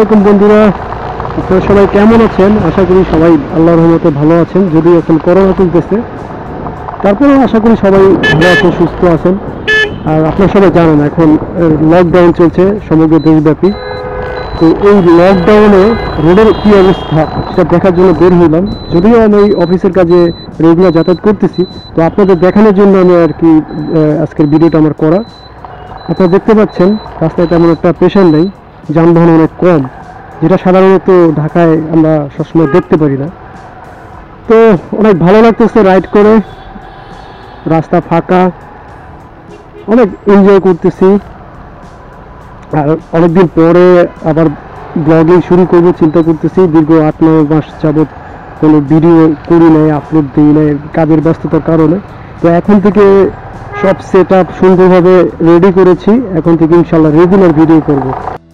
আলাইকুম বন্ধুরা, আপনারা সবাই কেমন আছেন? আশা করি সবাই আল্লাহর রহমতে ভালো আছেন। যদিও এখন করোনা চলতেছে, তারপরেও আশা করি সবাই ভালো আছেন, সুস্থ আছেন। আর আপনারা সবাই জানেন এখন লকডাউন চলছে সমগ্র দেশব্যাপী। তো এই লকডাউনে রোডের কী অবস্থা সেটা দেখার জন্য বের হইলাম। যদিও আমি অফিসের কাজে রেগুলার যাতায়াত করতেছি, তো আপনাদের দেখানোর জন্য আমি আর কি আজকের ভিডিওটা আমার করা। আপনারা দেখতে পাচ্ছেন রাস্তায় তেমন একটা প্রেশার নেই, যানবাহন অনেক কম, যেটা সাধারণত ঢাকায় আমরা সবসময় দেখতে পারি না। তো অনেক ভালো লাগতেছে রাইড করে, রাস্তা ফাঁকা, অনেক এনজয় করতেছি। আর অনেকদিন পরে আবার ব্লগিং শুরু করবো চিন্তা করতেছি। দীর্ঘ 8-9 মাস যাবৎ কোনো ভিডিও করি নাই, আপলোড দিই নাই কাজের ব্যস্ততার কারণে। তো এখন থেকে সব সেট আপ সুন্দরভাবে রেডি করেছি, এখন থেকে ইনশাল্লাহ রেগুলার ভিডিও করব।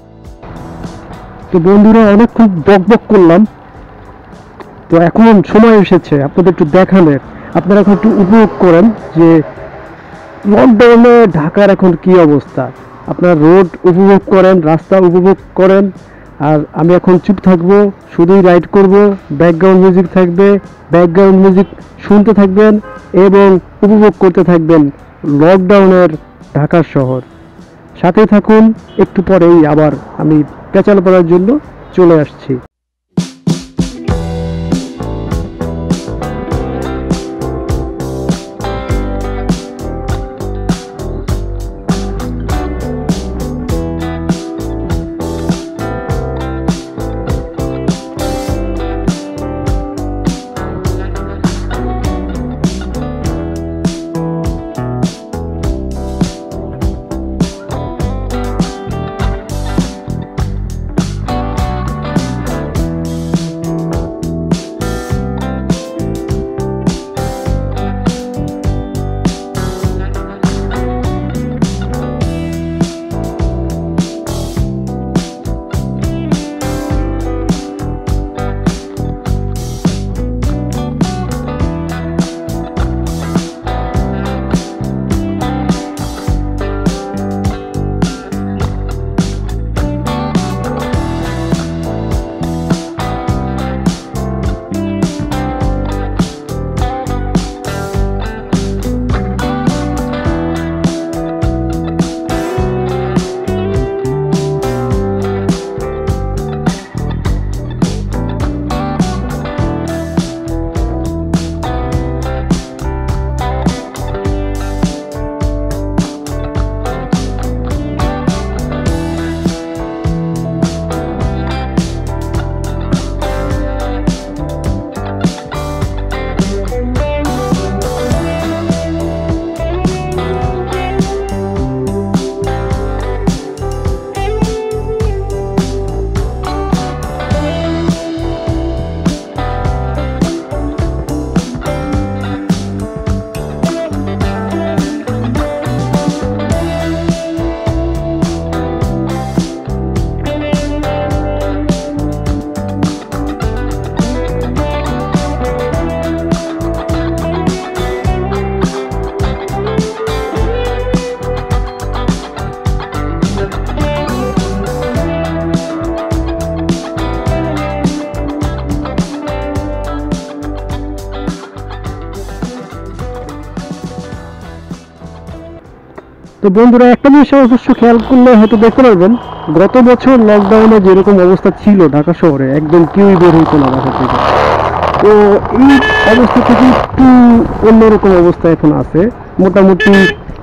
তো বন্ধুরা, অনেকক্ষণ বকবক করলাম, তো এখন সময় এসেছে আপনাদের একটু দেখানোর। আপনারা এখন একটু উপভোগ করেন যে লকডাউনে ঢাকার এখন কি অবস্থা। আপনারা রোড উপভোগ করেন, রাস্তা উপভোগ করেন, আর আমি এখন চুপ থাকবো, শুধুই রাইড করব। ব্যাকগ্রাউন্ড মিউজিক থাকবে, ব্যাকগ্রাউন্ড মিউজিক শুনতে থাকবেন এবং উপভোগ করতে থাকবেন লকডাউনের ঢাকার শহর। সাথে থাকুন, একটু পরেই আবার আমি পেঁচাল পড়ার জন্য চলে আসছি। তো বন্ধুরা, একটা জিনিস অবশ্য খেয়াল করলে হয়তো দেখতে পারবেন, গত বছর লকডাউনে যেরকম অবস্থা ছিল ঢাকা শহরে, একদম কেউই বের হইতো না বাসা থেকে। তো এই অবস্থা থেকে একটু অন্যরকম অবস্থা এখন আছে। মোটামুটি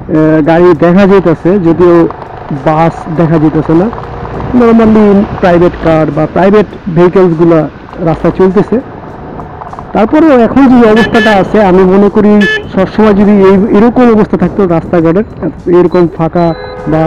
গাড়ি দেখা যেতেছে, যদিও বাস দেখা যেতেছে না। নর্মালি প্রাইভেট কার বা প্রাইভেট ভেহিকেলসগুলো রাস্তায় চলতেছে। তারপরেও এখন যে অবস্থাটা আছে, আমি মনে করি সবসময় যদি এরকম অবস্থা থাকতো রাস্তাঘাটের, এরকম ফাঁকা বা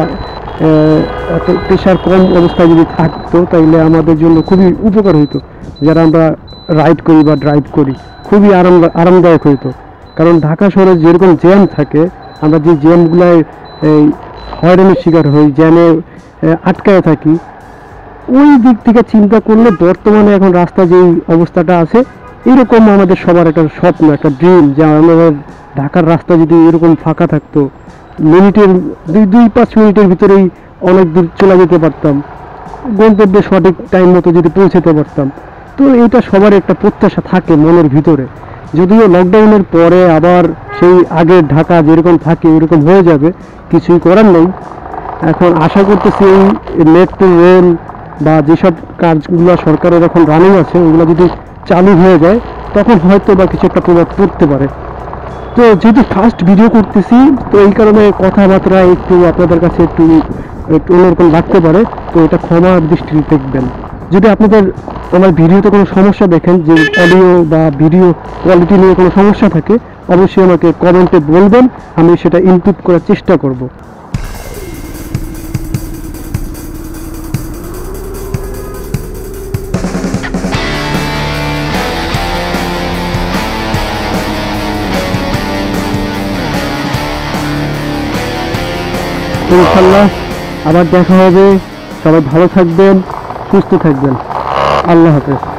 প্রেশার কম অবস্থায় যদি থাকতো, তাইলে আমাদের জন্য খুবই উপকার হইতো। যারা আমরা রাইড করি বা ড্রাইভ করি, খুবই আরামদায়ক হইতো। কারণ ঢাকা শহরে যেরকম জ্যাম থাকে, আমরা যে জ্যামগুলায় হয়রানির শিকার হই, জ্যামে আটকায় থাকি, ওই দিক থেকে চিন্তা করলে বর্তমানে এখন রাস্তা যেই অবস্থাটা আছে, এরকম আমাদের সবার একটা স্বপ্ন, একটা ড্রিম, যে আমাদের ঢাকার রাস্তা যদি এরকম ফাঁকা থাকতো, মিনিটের 2-5 মিনিটের ভিতরেই অনেক দূর চলে যেতে পারতাম। গন্তব্যে সঠিক টাইম মতো যদি পৌঁছাতে পারতাম। তো এটা সবার একটা প্রত্যাশা থাকে মনের ভিতরে। যদিও লকডাউনের পরে আবার সেই আগের ঢাকা যেরকম থাকে এরকম হয়ে যাবে, কিছুই করার নেই। এখন আশা করতেছি এই মেট্রো রেল বা যেসব কাজগুলো সরকারের এখন রানিং আছে ওগুলো যদি চালু হয়ে যায় তখন হয়তো বা কিছু একটা প্রভাব পড়তে পারে। তো যেহেতু ফার্স্ট ভিডিও করতেছি, তো এই কারণে কথাবার্তা একটু আপনাদের কাছে একটু একটু অন্যরকম লাগতে পারে, তো এটা ক্ষমা দৃষ্টিতে দেখবেন। যদি আপনাদের আমার ভিডিওতে কোনো সমস্যা দেখেন, যে অডিও বা ভিডিও কোয়ালিটি নিয়ে কোনো সমস্যা থাকে, অবশ্যই আমাকে কমেন্টে বলবেন, আমি সেটা ইমপ্রুভ করার চেষ্টা করব। ইনশাল্লাহ আবার দেখা হবে। সবাই ভালো থাকবেন, সুস্থ থাকবেন। আল্লাহ হাফেজ।